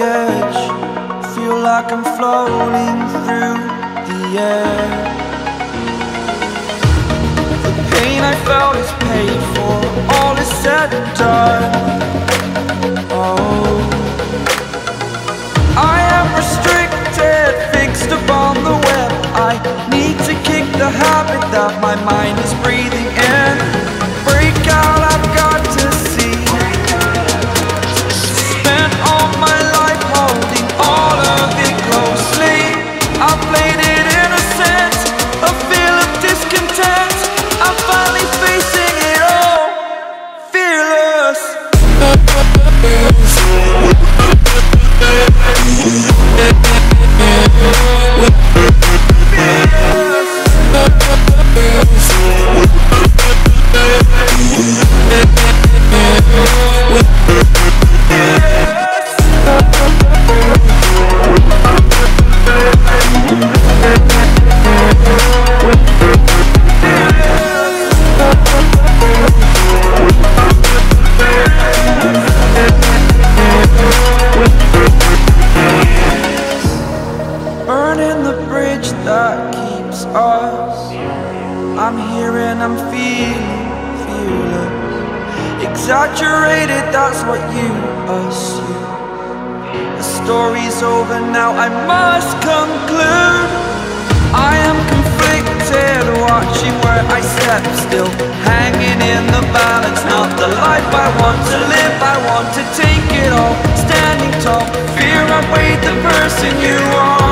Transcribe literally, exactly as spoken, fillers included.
edge, feel like I'm floating through the air. The pain I felt is paid for, all is said and done. Oh, I am restricted, fixed upon the web. I need to kick the habit that my mind is breathing in. Break out, I've got to see. Spent all my life holding all of it closely. I played it innocent, a feel of discontent. I'm finally facing it all, fearless. Burning the bridge that keeps us. I'm here and I'm feeling fearless. Exaggerated, that's what you assume. The story's over now, I must conclude. I am conflicted, watching where I step still, hanging in the balance. Not the life I want to live, I want to take it all. Standing tall, fear I weighed the person you are.